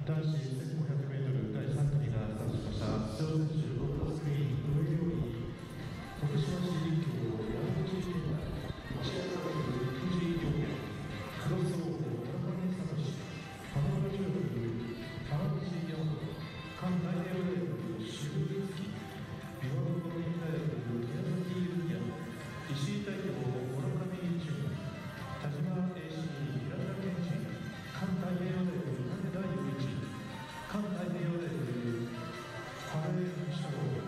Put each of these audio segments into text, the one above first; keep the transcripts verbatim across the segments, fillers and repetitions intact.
男子 せんごひゃくメートル だいさん組がスタートしました。出場選手、ロータスクリーン、上より徳島市立教山口県内、石川大学富士医療園、クロスオー村上聡、花村中学、川口大和、関太平洋大学、渋木月、琵琶湖国民大学、宮崎裕也、石井大京、村上中学、田島 エーシー、平田健二、関太平洋大学、羽田雄一、関太平洋大学、原江翔、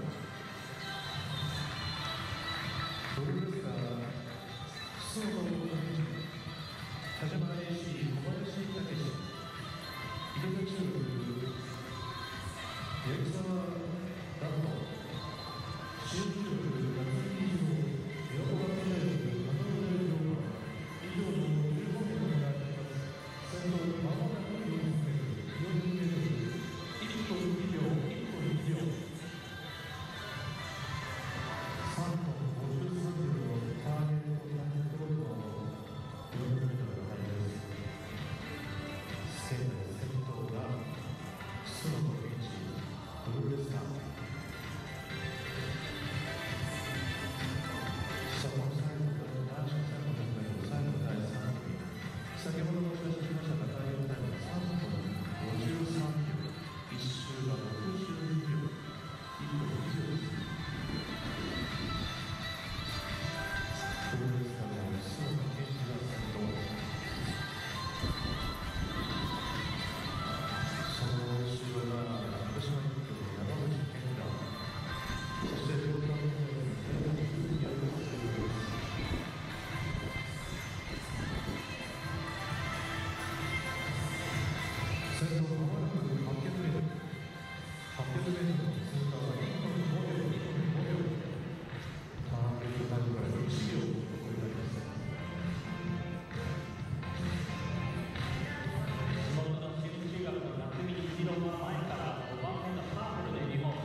ドルベスカー、楠本浩二、田島 エーシー、小林武史、井戸田中学、八木沢ダンボ、新中学、夏木以上、琵琶湖学院大学、花村大学、以上のじゅうごめいが当たります。先頭、まもなくよんひゃくメートル、よんひゃくメートル、いっぽにびょう、いっぽにびょう。さんぽんごじゅうさんびょうのターゲットタイムトールのよんひゃくメートルの入りです。仙台先頭が楠本健一、ドルベスカー。下の最後から男子さんびゃくメートル、最後だいさん組。先ほどお知らせしましたが、タイムタイムはさんぽんごじゅうさんびょう、いっ周がろくじゅうにびょう、いっぽにびょうです。ドルベスカーの楠本健一が先頭。その後ろが福島陸協の山口健太、そして両端の宮崎裕也が先頭です。先頭まもなくはっぴゃくメートル、はっぴゃくメートルの通過はいっぽんごびょう、いっぽんごびょう、ターゲットタイムからいちびょう遅れてあります。 地元の私立中学の夏見一郎は前からごばんめのパープルで日本。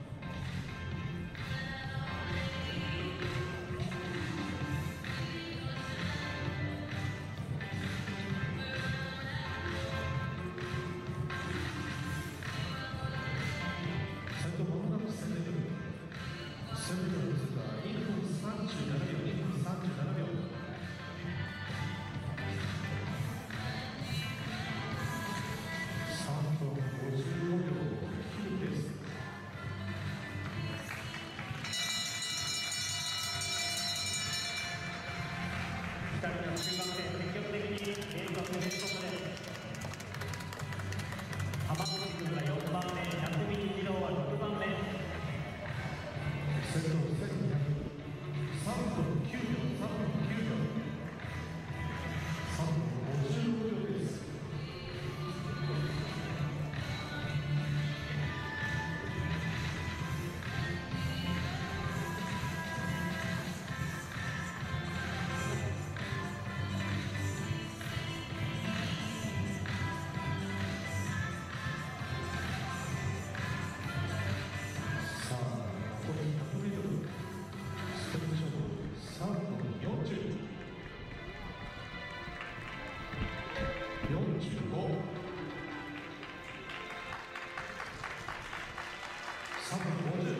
先頭まもなくせんメートル、せんメートルの通過いっぷんさんじゅうななびょう、いっぷんさんじゅうななびょう。さんぷんごじゅうごびょうを切るペース。 ふたりの中盤で積極的にレースを進めることです。浜口君がよんばんめ、夏見一郎はろくばんめ。 先頭せんにひゃく、さんぷんきゅうびょう、さんぷんきゅうびょう、さんぷんごじゅうごびょうです。さあ、残りひゃくメートル、ステップ勝負、さんぷんよんじゅう、よんじゅうご、さんぷんごじゅう。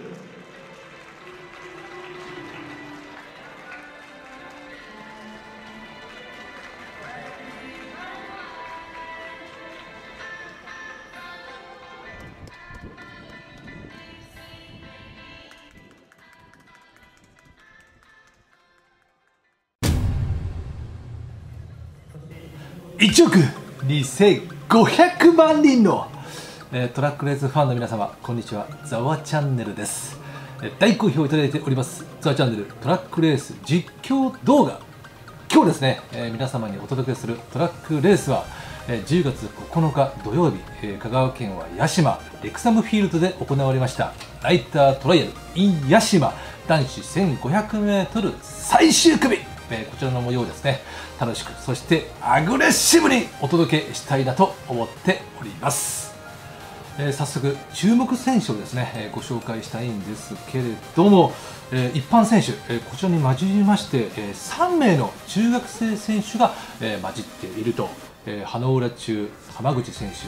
いちおくにせんごひゃくまんにんの、えー、トラックレースファンの皆様、こんにちは。ザワチャンネルです。えー、大好評いただいておりますザワチャンネルトラックレース実況動画。今日ですね、えー、皆様にお届けするトラックレースは、えー、じゅうがつここのか土曜日、えー、香川県は屋島レクサムフィールドで行われましたライタートライアル in 屋島男子せんごひゃくメートル最終組、えー、こちらの模様をですね、楽しくそしてアグレッシブにお届けしたいなと思っております。えー、早速注目選手をですね、えー、ご紹介したいんですけれども、えー、一般選手、えー、こちらに混じりまして、えー、さんめいの中学生選手が、えー、混じっていると、えー、花浦中浜口選手、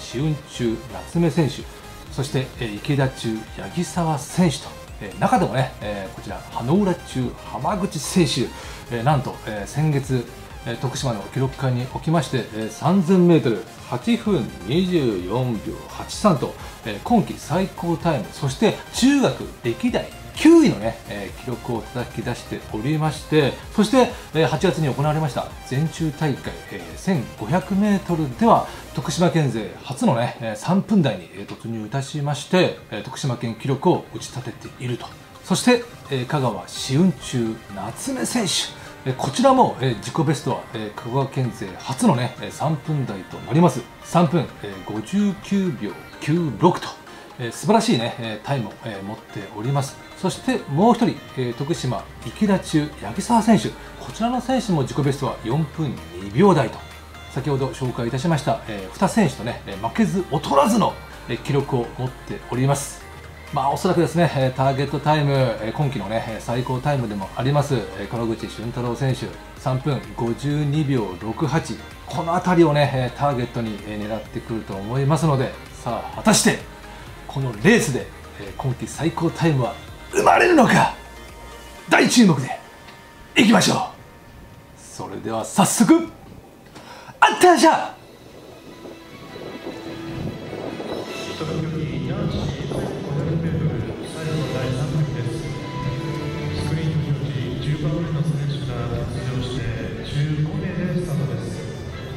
紫雲中夏目選手、そして、えー、池田中八木沢選手と、えー、中でもね、えー、こちら羽浦中浜口選手、えー、なんと、えー、先月、えー、徳島の記録会におきまして、えー、さんぜんメートルはちふんにじゅうよんびょうはちさんと、えー、今季最高タイム、そして中学歴代きゅういのね、えー、記録を叩き出しておりまして、そして、えー、はちがつに行われました全中大会、えー、せんごひゃくメートルでは徳島県勢初のねさんぷん台に突入いたしまして、えー、徳島県記録を打ち立てていると。そして、えー、香川紫雲中夏目選手、えー、こちらも、えー、自己ベストは、えー、香川県勢初のねさんぷん台となりますさんぷん、えー、ごじゅうきゅうびょうきゅうろくと、えー、素晴らしいねタイムを、えー、持っております。そしてもう一人、えー、徳島池田中八木沢選手、こちらの選手も自己ベストはよんぷんにびょう台と、先ほど紹介いたしました、えー、に選手とね負けず劣らずの、えー、記録を持っております。まあおそらくですねターゲットタイム、えー、今季のね最高タイムでもあります、えー、川口俊太郎選手さんぷんごじゅうにびょうろくはち、この辺りをねターゲットに狙ってくると思いますので、さあ果たしてこのレースで、えー、今季最高タイムは生まれるのか、大注目でいきましょう。それでは早速あったらじゃあ男子男子せんごひゃくメートル最後のだいさん組です。スクリーンの表示じゅうばんめの選手が出場してじゅうごめいでスタートです。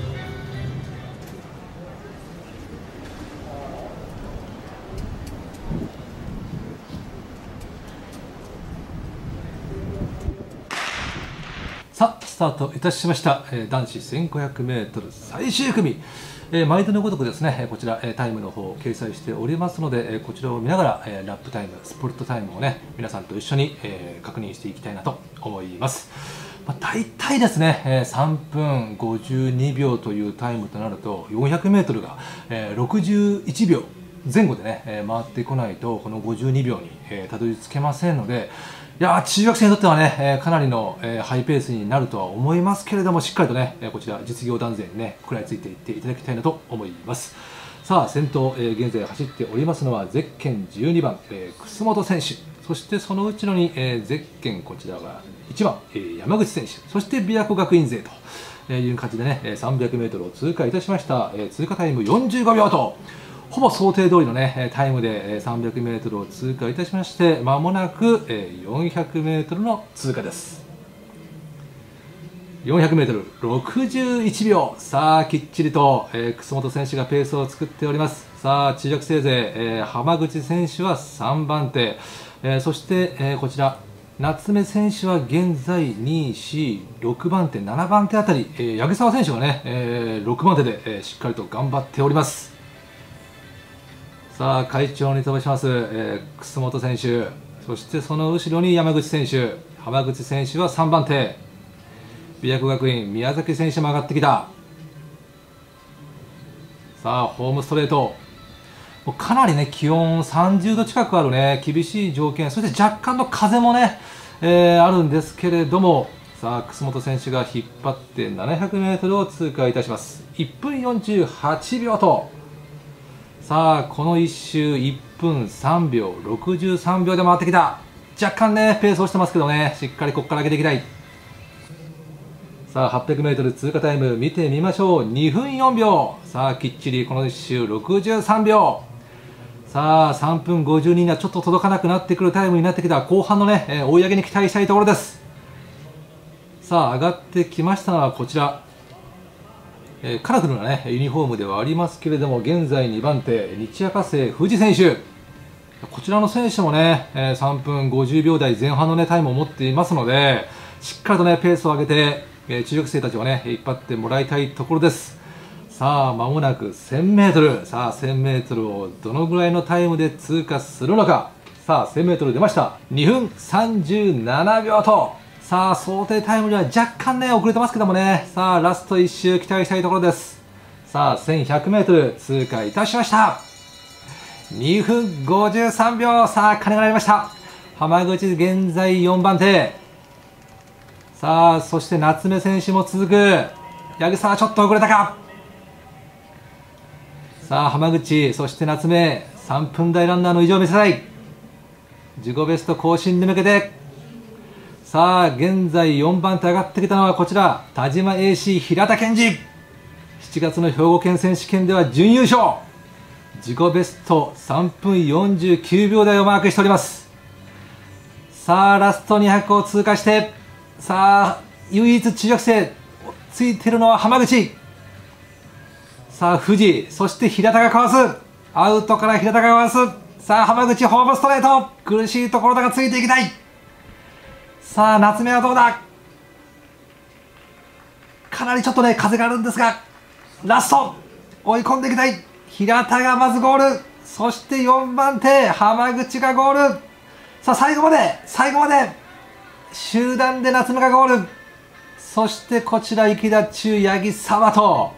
さあスタートいたしました、えー、男子せんごひゃくメートル最終組、えー、毎度のごとくですねこちら、えー、タイムの方を掲載しておりますので、えー、こちらを見ながら、えー、ラップタイムスプリットタイムをね皆さんと一緒に、えー、確認していきたいなと思います。まあ、大体ですね、えー、さんぷんごじゅうにびょうというタイムとなると よんひゃくメートル が、えー、ろくじゅういちびょうぜん後でね、えー、回ってこないとこのごじゅうにびょうに、えー、たどり着けませんので、いやー中学生にとってはね、えー、かなりの、えー、ハイペースになるとは思いますけれども、しっかりとね、えー、こちら実業団勢にね食らいついていっていただきたいなと思います。さあ先頭、えー、現在走っておりますのはゼッケンじゅうにばん、えー、楠本選手、そしてその後ろに、えー、ゼッケンこちらがいちばん、えー、山口選手、そして琵琶湖学院勢という感じでね さんびゃくメートル を通過いたしました。えー、通過タイムよんじゅうごびょうとほぼ想定通りのねタイムで さんびゃくメートル を通過いたしまして、まもなくよんひゃくメートル の通過です。よんひゃくメートル ろくじゅういちびょう、さあきっちりと、えー、楠本選手がペースを作っております。さあ中学生勢、えー、浜口選手はさんばんて、えー、そして、えー、こちら夏目選手は現在にい、よんい、ろくばんて、ななばんてあたり、えー、八木沢選手がね、えー、ろくばんてで、えー、しっかりと頑張っております。さあ会長に飛ばします、えー、楠本選手、そしてその後ろに山口選手、浜口選手はさんばんて、琵琶湖学院宮崎選手も上がってきた。さあホームストレート、もうかなりね気温さんじゅうど近くあるね厳しい条件、そして若干の風もね、えー、あるんですけれども、さあ楠本選手が引っ張ってななひゃくメートル を通過いたします。いっぷんよんじゅうはちびょうと、さあこのいっ周いっぷんさんびょうろくじゅうさんびょうで回ってきた。若干ねペース落ちてますけどね、しっかりここから上げていきたい。さあ はっぴゃくメートル 通過タイム見てみましょう。にふんよんびょう、さあきっちりこのいっ周ろくじゅうさんびょう、さあさんぷんごじゅうににはちょっと届かなくなってくるタイムになってきた。後半のね、えー、追い上げに期待したいところです。さあ上がってきましたのはこちら、えー、カラフルな、ね、ユニフォームではありますけれども、現在にばんて日赤星富士選手、こちらの選手もね、えー、さんぷんごじゅうびょうだいぜん半の、ね、タイムを持っていますので、しっかりと、ね、ペースを上げて、えー、中学生たちを、ね、引っ張ってもらいたいところです。さあまもなく せんメートル、さあ せんメートル をどのぐらいのタイムで通過するのか。さあ せんメートル 出ました。にふんさんじゅうななびょうと、さあ想定タイムには若干ね遅れてますけどもね、さあラストいっ周期待したいところです。さあ せんひゃくメートル 通過いたしました。にふんごじゅうさんびょう、さあ鐘が鳴りました。浜口現在よんばんて、さあそして夏目選手も続く。八木沢ちょっと遅れたか。 さあ浜口、そして夏目、さんぷん台ランナーの意地を見せたい。自己ベスト更新に向けて、さあ現在よんばん手上がってきたのはこちら田島 エーシー 平田健二。しちがつの兵庫県選手権では準優勝、自己ベストさんぷんよんじゅうきゅうびょう台をマークしております。さあラストにひゃくを通過して、さあ唯一中学生ついているのは浜口。さあ藤、そして平田がかわす。アウトから平田がかわす。さあ浜口ホームストレート、苦しいところだがついていきたい。さあ夏目はどうだ。かなりちょっとね風があるんですが、ラスト追い込んでいきたい。平田がまずゴール、そしてよんばん手浜口がゴール。さあ最後まで最後まで集団で夏目がゴール。そしてこちら池田中八木沢と、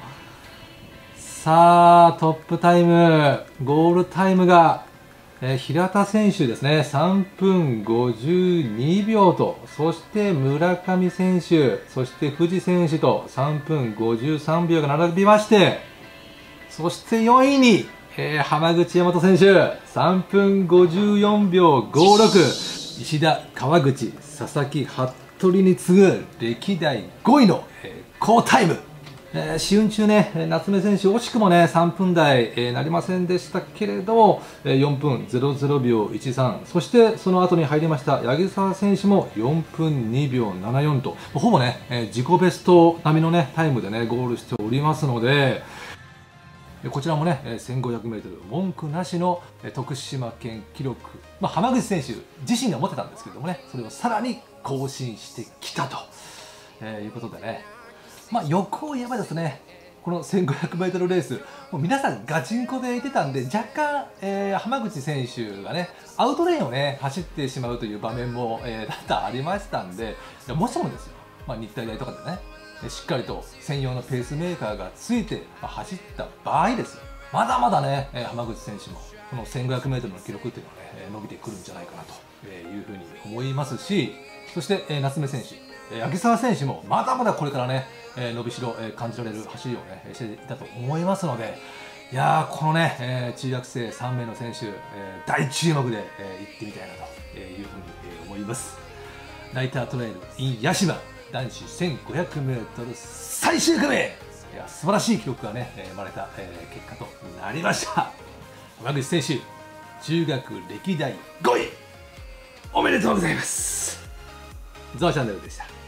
さあトップタイムゴールタイムが、えー、平田選手ですね、さんぷんごじゅうにびょうと、そして村上選手、そして藤選手とさんぷんごじゅうさんびょうが並びまして、そしてよんいに、えー、浜口大和選手さんぷんごじゅうよんびょうごろく、石田川口佐々木服部に次ぐ歴代ごいの、えー、好タイム。えー、試運中ね、夏目選手、惜しくもね、さんぷん台、えー、なりませんでしたけれども、えー、よんぷんぜろぜろびょういちさん、そしてその後に入りました八木沢選手もよんぷんにびょうななよんと、ほぼね、えー、自己ベスト並みのね、タイムでね、ゴールしておりますので、こちらもね、せんごひゃくメートル文句なしの徳島県記録、まあ、浜口選手自身が持ってたんですけれどもね、それをさらに更新してきたと、えー、いうことでね、まあ、欲を言えばですね、このせんごひゃくメートルレース、もう皆さんガチンコでいてたんで、若干、えー、浜口選手がね、アウトレーンをね、走ってしまうという場面も、えー、多々ありましたんで、いやもしもですよ、まあ、日体大とかでね、しっかりと専用のペースメーカーがついて走った場合ですよ、まだまだね、浜口選手もこのせんごひゃくメートルの記録っていうのはね、伸びてくるんじゃないかなというふうに思いますし、そして夏目選手、八木沢選手もまだまだこれからね、伸びしろ感じられる走りをね、していたと思いますので、いやー、このね、中学生さんめいの選手、大注目で行ってみたいなというふうに思います。ナイタートレイル in 屋島男子せんごひゃくメートル最終組、いや素晴らしい記録がね、生まれた、えー、結果となりました。浜口選手、中学歴代ごい、おめでとうございます。ザワチャンネルでした。